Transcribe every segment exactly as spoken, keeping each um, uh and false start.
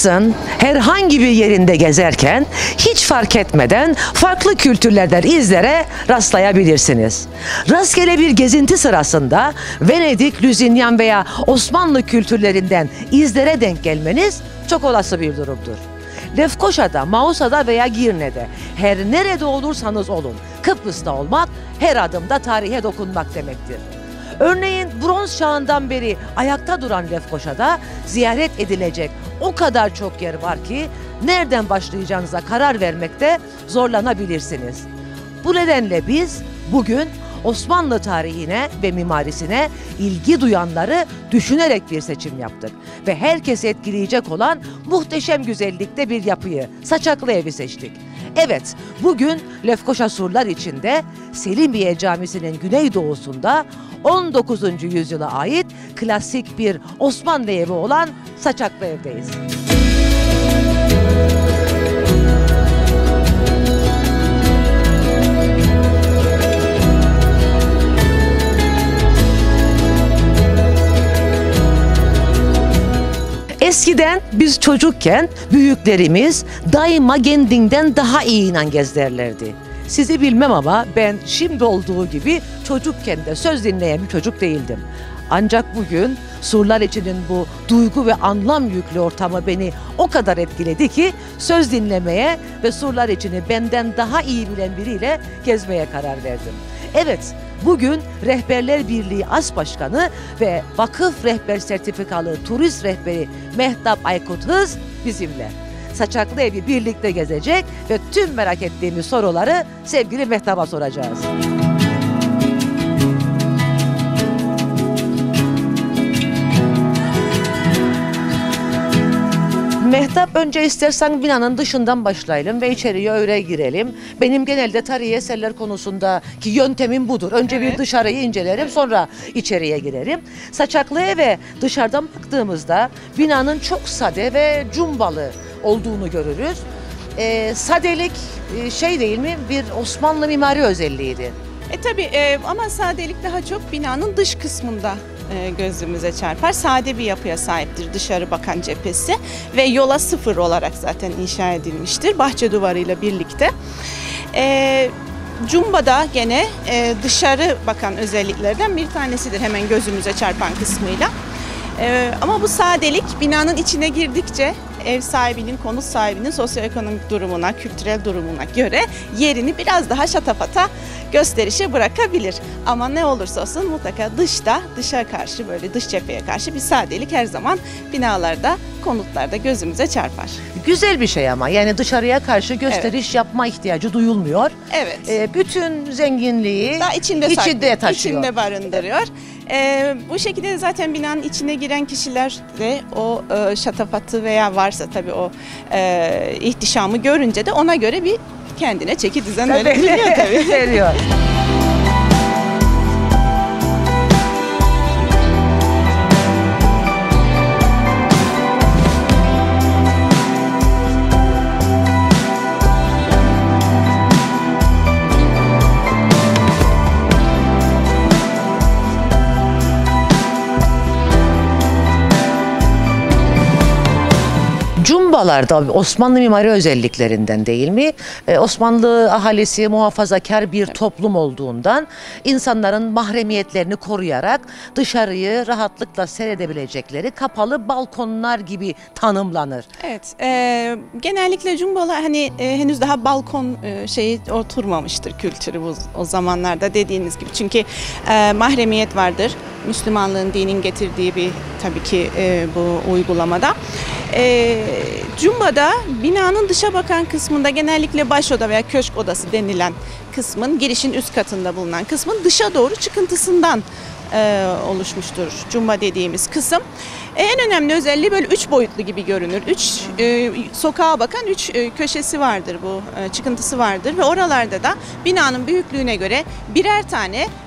Kıbrıs'ın herhangi bir yerinde gezerken hiç fark etmeden farklı kültürlerden izlere rastlayabilirsiniz. Rastgele bir gezinti sırasında Venedik, Lüzinyan veya Osmanlı kültürlerinden izlere denk gelmeniz çok olası bir durumdur. Lefkoşa'da, Mausa'da veya Girne'de her nerede olursanız olun Kıbrıs'ta olmak her adımda tarihe dokunmak demektir. Örneğin bronz çağından beri ayakta duran Lefkoşa'da ziyaret edilecek o kadar çok yer var ki nereden başlayacağınıza karar vermekte zorlanabilirsiniz. Bu nedenle biz bugün Osmanlı tarihine ve mimarisine ilgi duyanları düşünerek bir seçim yaptık. Ve herkesi etkileyecek olan muhteşem güzellikte bir yapıyı, Saçaklı Evi seçtik. Evet, bugün Lefkoşa surlar içinde Selimiye Camisi'nin güneydoğusunda on dokuzuncu yüzyıla ait klasik bir Osmanlı evi olan Saçaklı Ev'deyiz. Eskiden biz çocukken büyüklerimiz daima kendinden daha iyi inan gezderlerdi. Sizi bilmem ama ben şimdi olduğu gibi çocukken de söz dinleyen bir çocuk değildim. Ancak bugün surlar içinin bu duygu ve anlam yüklü ortamı beni o kadar etkiledi ki söz dinlemeye ve surlar içini benden daha iyi bilen biriyle gezmeye karar verdim. Evet, bugün Rehberler Birliği As Başkanı ve Vakıf Rehber Sertifikalı Turist Rehberi Mehtap Aykut Hız bizimle. Saçaklı Evi birlikte gezecek ve tüm merak ettiğimiz soruları sevgili Mehtap'a soracağız. Mehtap, önce istersen binanın dışından başlayalım ve içeriye öyle girelim. Benim genelde tarihi eserler konusundaki yöntemim budur. Önce evet. bir dışarıyı incelerim, sonra içeriye girerim. Saçaklı Ev'e dışarıdan baktığımızda binanın çok sade ve cumbalı olduğunu görürüz. Ee, sadelik şey değil mi? Bir Osmanlı mimari özelliğiydi. E tabii e, ama sadelik daha çok binanın dış kısmında e, gözümüze çarpar. Sade bir yapıya sahiptir dışarı bakan cephesi ve yola sıfır olarak zaten inşa edilmiştir bahçe duvarıyla birlikte. E, Cumba'da gene e, dışarı bakan özelliklerden bir tanesidir hemen gözümüze çarpan kısmıyla. E, ama bu sadelik binanın içine girdikçe ev sahibinin, konut sahibinin sosyoekonomik durumuna, kültürel durumuna göre yerini biraz daha şatafata gösterişe bırakabilir. Ama ne olursa olsun mutlaka dışta, dışa karşı böyle dış cepheye karşı bir sadelik her zaman binalarda, konutlarda gözümüze çarpar. Güzel bir şey ama yani dışarıya karşı gösteriş evet. yapma ihtiyacı duyulmuyor. Evet. Ee, bütün zenginliği daha içinde, içinde taşıyor. İçinde barındırıyor. Ee, bu şekilde zaten binanın içine giren kişiler de o e, şatafatı veya varsa tabii o e, ihtişamı görünce de ona göre bir kendine çeki düzen verebiliyor tabii. Veriyor. Cumbalar da Osmanlı mimari özelliklerinden değil mi? Ee, Osmanlı ahalisi muhafazakar bir toplum olduğundan insanların mahremiyetlerini koruyarak dışarıyı rahatlıkla seyredebilecekleri kapalı balkonlar gibi tanımlanır. Evet, e, genellikle cumbalar hani e, henüz daha balkon e, şeyi oturmamıştır kültürü bu, o zamanlarda dediğiniz gibi. Çünkü e, mahremiyet vardır. Müslümanlığın, dinin getirdiği bir tabii ki e, bu uygulamada. E, Cumba'da binanın dışa bakan kısmında genellikle baş oda veya köşk odası denilen kısmın girişin üst katında bulunan kısmın dışa doğru çıkıntısından e, oluşmuştur Cumba dediğimiz kısım. E, en önemli özelliği böyle üç boyutlu gibi görünür. Üç e, sokağa bakan üç e, köşesi vardır bu e, çıkıntısı vardır ve oralarda da binanın büyüklüğüne göre birer tane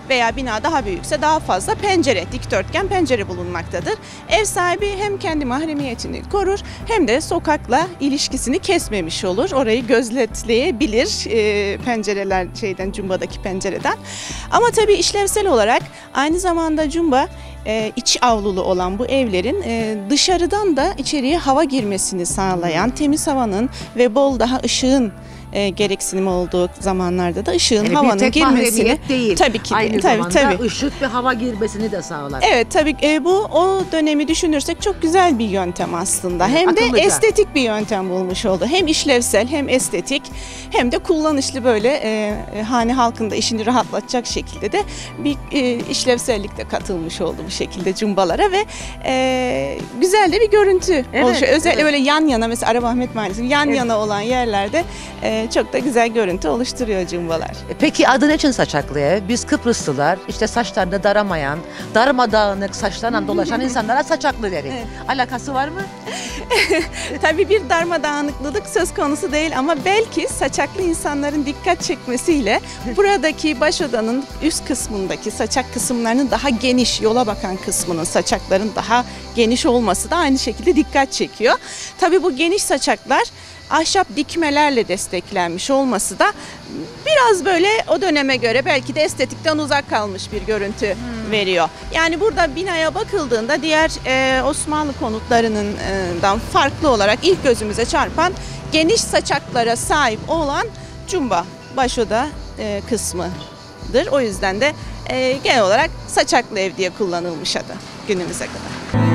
veya bina daha büyükse daha fazla pencere, dikdörtgen pencere bulunmaktadır. Ev sahibi hem kendi mahremiyetini korur hem de sokakla ilişkisini kesmemiş olur. Orayı gözetleyebilir e, pencereler şeyden, cumbadaki pencereden. Ama tabii işlevsel olarak aynı zamanda cumba e, iç avlulu olan bu evlerin e, dışarıdan da içeriye hava girmesini sağlayan, temiz havanın ve bol daha ışığın E, gereksinim olduğu zamanlarda da ışığın, Yani havanın bir tek girmesini mahremiyet değil. tabii ki Aynı tabii, zamanda tabii. ışık ve hava girmesini de sağlar. Evet tabii e, bu o dönemi düşünürsek çok güzel bir yöntem aslında. Evet, Hem akıllıca. de estetik bir yöntem bulmuş oldu. Hem işlevsel hem estetik hem de kullanışlı böyle e, e, hane halkında işini rahatlatacak şekilde de bir e, işlevsellik de katılmış oldu bu şekilde cumbalara ve e, güzel de bir görüntü Evet, oluşuyor. Özellikle evet. böyle yan yana mesela Arabahmet Mahallesi yan Evet. yana olan yerlerde e, çok da güzel görüntü oluşturuyor cumbalar. E, Peki adı ne için saçaklı ev? Biz Kıbrıslılar işte saçlarını daramayan, darmadağınık saçlarla dolaşan insanlara saçaklı deriz. Evet. Alakası var mı? Tabii bir darmadağınıklık söz konusu değil ama belki saçaklı insanların dikkat çekmesiyle buradaki baş odanın üst kısmındaki saçak kısımlarının daha geniş, yola bakan kısmının saçakların daha geniş olması da aynı şekilde dikkat çekiyor. Tabii bu geniş saçaklar ahşap dikmelerle desteklenmiş olması da biraz böyle o döneme göre belki de estetikten uzak kalmış bir görüntü hmm. veriyor. Yani burada binaya bakıldığında diğer e, Osmanlı konutlarından farklı olarak ilk gözümüze çarpan geniş saçaklara sahip olan cumba başoda e, kısmıdır. O yüzden de e, genel olarak saçaklı ev diye kullanılmış adı günümüze kadar.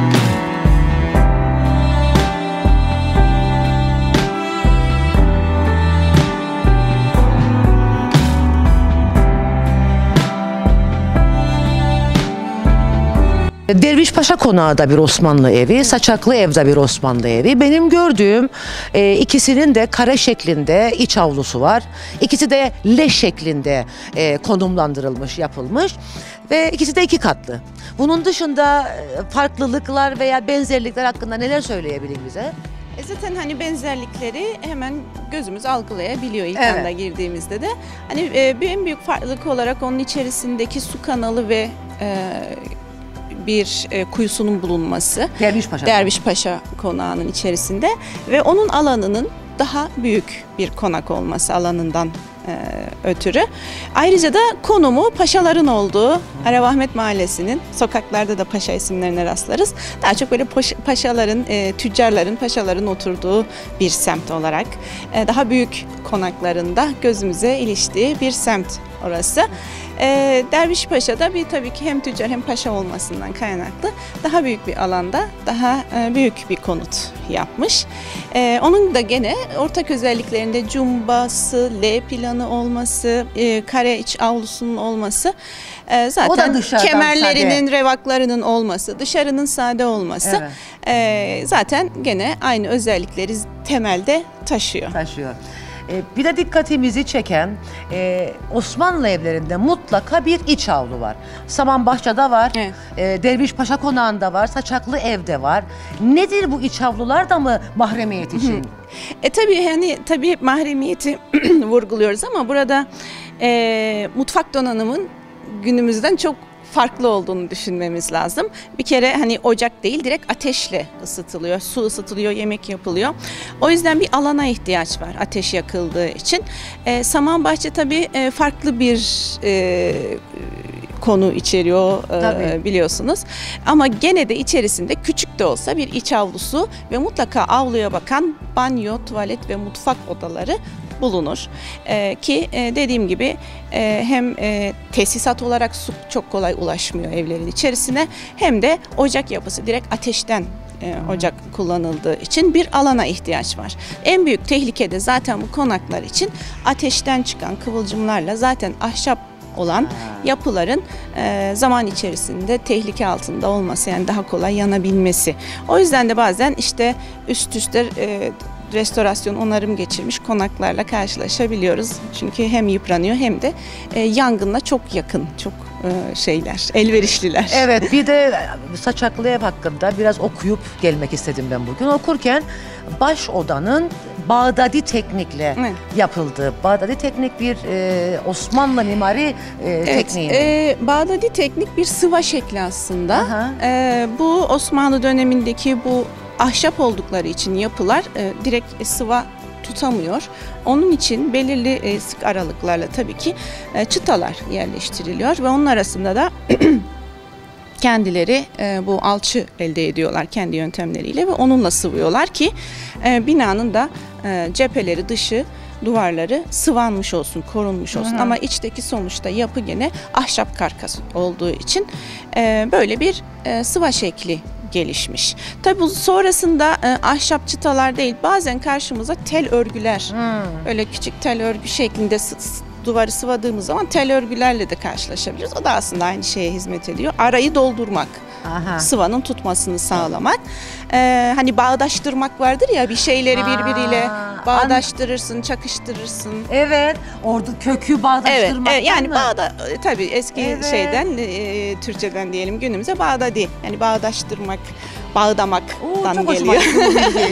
Derviş Paşa Konağı da bir Osmanlı evi, Saçaklı Ev de bir Osmanlı evi. Benim gördüğüm e, ikisinin de kare şeklinde iç avlusu var. İkisi de leş şeklinde e, konumlandırılmış, yapılmış ve ikisi de iki katlı. Bunun dışında e, farklılıklar veya benzerlikler hakkında neler söyleyebilir bize? E zaten hani benzerlikleri hemen gözümüz algılayabiliyor ilk Evet. anda girdiğimizde de. Hani e, bir en büyük farklılık olarak onun içerisindeki su kanalı ve e, bir e, kuyusunun bulunması. Derviş Paşa. Derviş Paşa Konağı'nın içerisinde ve onun alanının daha büyük bir konak olması alanından e, ötürü. Ayrıca da konumu paşaların olduğu Arabahmet Mahallesi'nin, sokaklarda da paşa isimlerine rastlarız. Daha çok böyle paş- paşaların, e, tüccarların, paşaların oturduğu bir semt olarak e, daha büyük konaklarında gözümüze iliştiği bir semt orası. E, Derviş Paşa'da bir tabii ki hem tüccar hem paşa olmasından kaynaklı daha büyük bir alanda daha e, büyük bir konut yapmış. E, onun da gene ortak özelliklerinde cumbası, L planı olması, e, kare iç avlusunun olması, e, zaten dışarıdan kemerlerinin, sade. revaklarının olması, dışarının sade olması Evet. e, zaten gene aynı özellikleri temelde taşıyor. Taşıyor. E, Bir de dikkatimizi çeken e, Osmanlı evlerinde mutlaka bir iç avlu var. Samanbahçe'de var, Evet. e, Derviş Paşa Konağı'nda var, Saçaklı Ev'de var. Nedir bu iç avlular da mı mahremiyet için? E tabii hani tabii hep mahremiyeti vurguluyoruz ama burada e, mutfak donanımın günümüzden çok farklı olduğunu düşünmemiz lazım. Bir kere hani ocak değil, direkt ateşle ısıtılıyor, su ısıtılıyor, yemek yapılıyor. O yüzden bir alana ihtiyaç var ateş yakıldığı için. E, Samanbahçe tabii e, farklı bir e, konu içeriyor e, Tabii. biliyorsunuz. Ama gene de içerisinde küçük de olsa bir iç avlusu ve mutlaka avluya bakan banyo, tuvalet ve mutfak odaları bulunur. Ee, ki e, dediğim gibi e, hem e, tesisat olarak su çok kolay ulaşmıyor evlerin içerisine hem de ocak yapısı direkt ateşten e, ocak kullanıldığı için bir alana ihtiyaç var. En büyük tehlike de zaten bu konaklar için ateşten çıkan kıvılcımlarla zaten ahşap olan yapıların e, zaman içerisinde tehlike altında olması, yani daha kolay yanabilmesi. O yüzden de bazen işte üst üste e, restorasyon, onarım geçirmiş konaklarla karşılaşabiliyoruz. Çünkü hem yıpranıyor hem de e, yangınla çok yakın, çok e, şeyler, elverişliler. Evet, bir de Saçaklı Ev hakkında biraz okuyup gelmek istedim ben bugün. Okurken baş odanın Bağdadi teknikle Evet. yapıldığı, Bağdadi teknik bir e, Osmanlı mimari e, Evet, tekniği. e, Bağdadi teknik bir sıva şekli aslında. Aha. E, bu Osmanlı dönemindeki bu ahşap oldukları için yapılar e, direkt sıva tutamıyor. Onun için belirli e, sık aralıklarla tabii ki e, çıtalar yerleştiriliyor ve onun arasında da kendileri e, bu alçı elde ediyorlar kendi yöntemleriyle ve onunla sıvıyorlar ki e, binanın da e, cepheleri, dışı, duvarları sıvanmış olsun, korunmuş olsun. Hı hı. Ama içteki sonuçta yapı gene ahşap karkas olduğu için e, böyle bir e, sıva şekli gelişmiş. Tabi bu sonrasında e, ahşap çıtalar değil, bazen karşımıza tel örgüler, Hmm. öyle küçük tel örgü şeklinde s- s- duvarı sıvadığımız zaman tel örgülerle de karşılaşabiliriz. O da aslında aynı şeye hizmet ediyor. Arayı doldurmak, Aha. sıvanın tutmasını sağlamak. Ee, hani bağdaştırmak vardır ya, bir şeyleri Aa, birbiriyle an- bağdaştırırsın, çakıştırırsın. Evet, orada kökü Evet, bağdaştırmak. evet, yani mı? bağda e, tabii eski Evet. şeyden e, Türkçeden diyelim günümüze bağdadi. Yani bağdaştırmak, bağdamaktan Oo, çok hoşuma geliyor. gitti bu bilgi.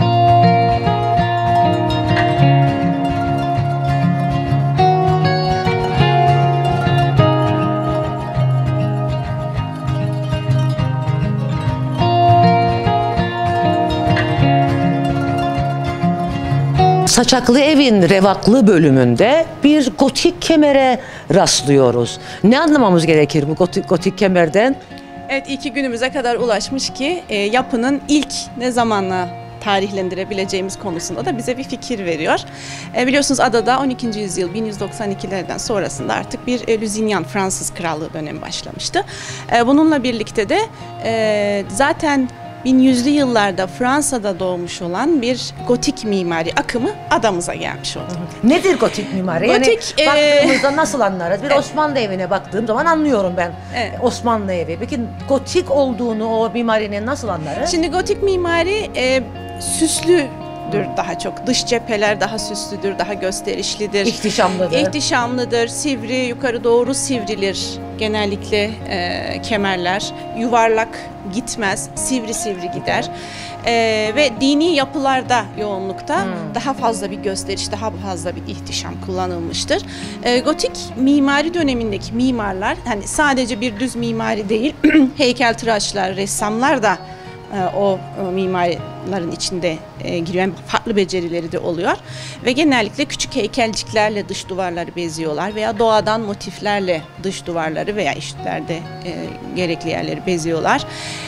Saçaklı Evin revaklı bölümünde bir gotik kemere rastlıyoruz. Ne anlamamız gerekir bu gotik, gotik kemerden? Evet, iki günümüze kadar ulaşmış ki e, yapının ilk ne zamanla tarihlendirebileceğimiz konusunda da bize bir fikir veriyor. E, biliyorsunuz adada on ikinci yüzyıl bin yüz doksan ikilerden sonrasında artık bir e, Lusignan Fransız Krallığı dönemi başlamıştı. E, bununla birlikte de e, zaten bin yüzlü yıllarda Fransa'da doğmuş olan bir gotik mimari akımı adamıza gelmiş oldu. Nedir gotik mimari? Gotik, yani e, baktığımızda nasıl anlarız? Bir evet. Osmanlı evine baktığım zaman anlıyorum ben Evet. Osmanlı evi. Peki gotik olduğunu o mimarinin nasıl anlarız? Şimdi gotik mimari e, süslüdür daha çok. Dış cepheler daha süslüdür, daha gösterişlidir. İhtişamlıdır. İhtişamlıdır, sivri, yukarı doğru sivrilir genellikle e, kemerler. Yuvarlak gitmez, sivri sivri gider. E, ve dini yapılarda yoğunlukta Hmm. daha fazla bir gösteriş, daha fazla bir ihtişam kullanılmıştır. E, gotik mimari dönemindeki mimarlar, hani sadece bir düz mimari değil, heykeltıraşlar, ressamlar da e, o e, mimarların içinde e, giriyor. Farklı becerileri de oluyor. Ve genellikle küçük heykelciklerle dış duvarları beziyorlar veya doğadan motiflerle dış duvarları veya üstlerde e, gerekli yerleri beziyorlar.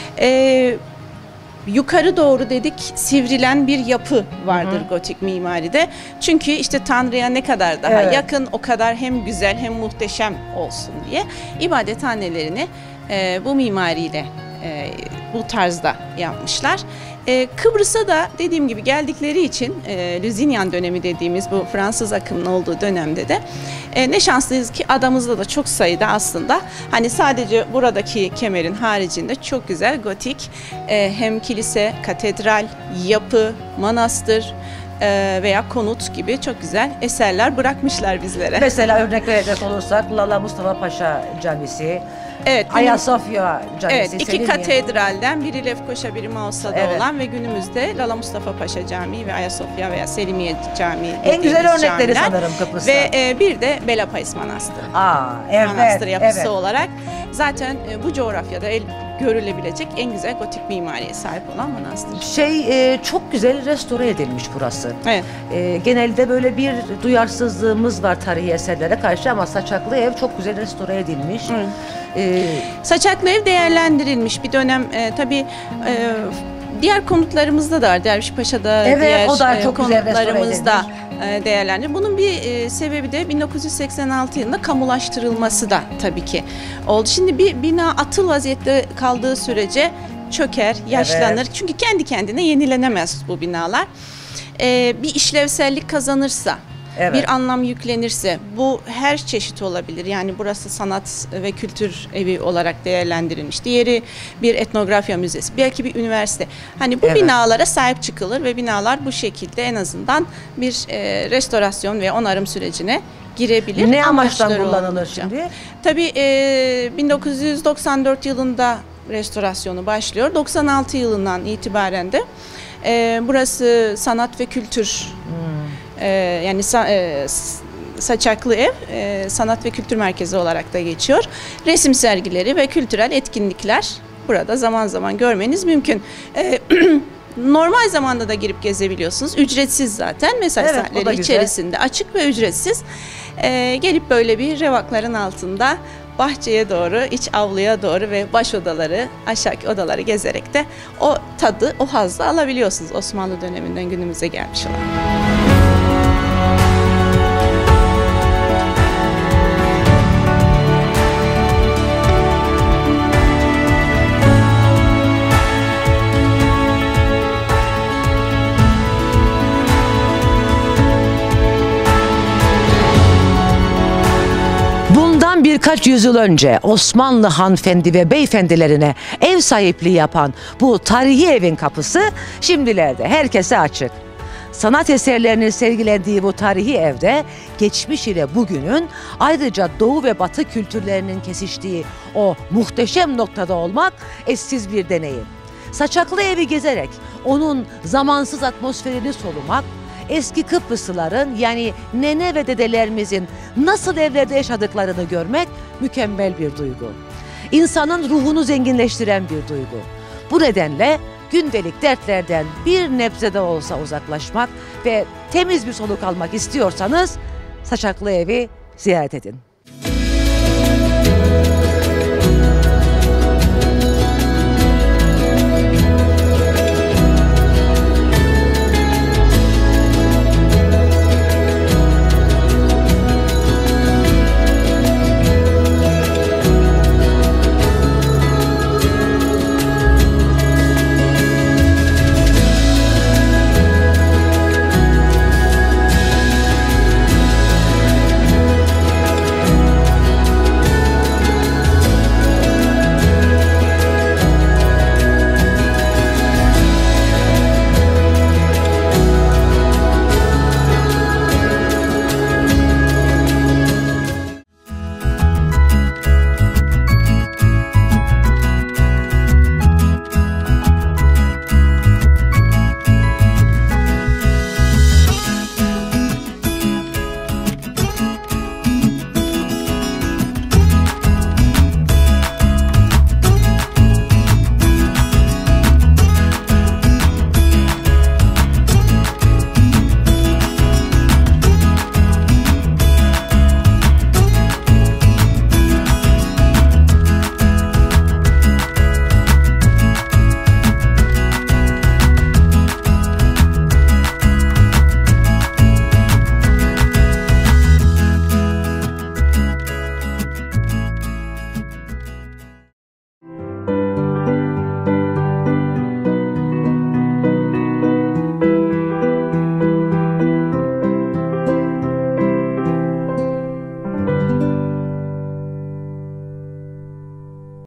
E, Yukarı doğru dedik, sivrilen bir yapı vardır Hı hı. gotik mimaride. Çünkü işte Tanrı'ya ne kadar daha Evet. yakın, o kadar hem güzel hem muhteşem olsun diye ibadethanelerini e, bu mimariyle e, bu tarzda yapmışlar. E, Kıbrıs'a da dediğim gibi geldikleri için e, Lusignan dönemi dediğimiz bu Fransız akımın olduğu dönemde de e, ne şanslıyız ki adamızda da çok sayıda aslında hani sadece buradaki kemerin haricinde çok güzel gotik e, hem kilise, katedral, yapı, manastır e, veya konut gibi çok güzel eserler bırakmışlar bizlere. Mesela örnek verecek olursak Lala Mustafa Paşa Camisi, Evet, günüm- Ayasofya Camisi. Evet, iki Selimiye. katedralden biri Lefkoşa, biri Mausa'da Evet. olan ve günümüzde Lala Mustafa Paşa Camii ve Ayasofya veya Selimiye Camii En güzel dediğimiz örnekleri camiler. sanırım Kıbrıs'ta. Ve e, bir de Belapais Manastırı. Aa, evet, Manastır yapısı evet. olarak zaten e, bu coğrafyada el görülebilecek en güzel gotik mimariye sahip olan manastır. Şey e, çok güzel restore edilmiş burası. Evet. E, genelde böyle bir duyarsızlığımız var tarihi eserlere karşı ama Saçaklı Ev çok güzel restore edilmiş. Evet. E, Saçaklı ev değerlendirilmiş bir dönem e, tabii e, diğer konutlarımızda da var. Dervişpaşa'da Evet, diğer o da e, çok güzel restore konutlarımızda e, değerlendirilmiş. Bunun bir e, sebebi de bin dokuz yüz seksen altı yılında kamulaştırılması da tabii ki oldu. Şimdi bir bina atıl vaziyette kaldığı sürece çöker, yaşlanır. Evet. Çünkü kendi kendine yenilenemez bu binalar. E, bir işlevsellik kazanırsa Evet. bir anlam yüklenirse, bu her çeşit olabilir. Yani burası sanat ve kültür evi olarak değerlendirilmiş. Diğeri bir etnografya müzesi, belki bir üniversite. Hani bu Evet. binalara sahip çıkılır ve binalar bu şekilde en azından bir e, restorasyon ve onarım sürecine girebilir. Ne amaçtan Amaçları kullanılır olunca. şimdi? Tabii e, bin dokuz yüz doksan dört yılında restorasyonu başlıyor. doksan altı yılından itibaren de e, burası sanat ve kültür Hmm. e, yani sa, e, Saçaklı Ev e, sanat ve kültür merkezi olarak da geçiyor. Resim sergileri ve kültürel etkinlikler burada zaman zaman görmeniz mümkün. E, normal zamanda da girip gezebiliyorsunuz. Ücretsiz zaten. Mesai Evet, o da saatleri güzel. içerisinde açık ve ücretsiz. E, gelip böyle bir revakların altında bahçeye doğru, iç avluya doğru ve baş odaları, aşağıki odaları gezerek de o tadı, o hazzı alabiliyorsunuz Osmanlı döneminden günümüze gelmiş olan. Bundan birkaç yüzyıl önce Osmanlı hanımefendi ve beyefendilerine ev sahipliği yapan bu tarihi evin kapısı şimdilerde herkese açık. Sanat eserlerinin sergilendiği bu tarihi evde geçmiş ile bugünün, ayrıca Doğu ve Batı kültürlerinin kesiştiği o muhteşem noktada olmak eşsiz bir deneyim. Saçaklı evi gezerek onun zamansız atmosferini solumak, eski Kıbrıslıların yani nene ve dedelerimizin nasıl evlerde yaşadıklarını görmek mükemmel bir duygu. İnsanın ruhunu zenginleştiren bir duygu. Bu nedenle gündelik dertlerden bir nebze de olsa uzaklaşmak ve temiz bir soluk almak istiyorsanız Saçaklı Evi ziyaret edin.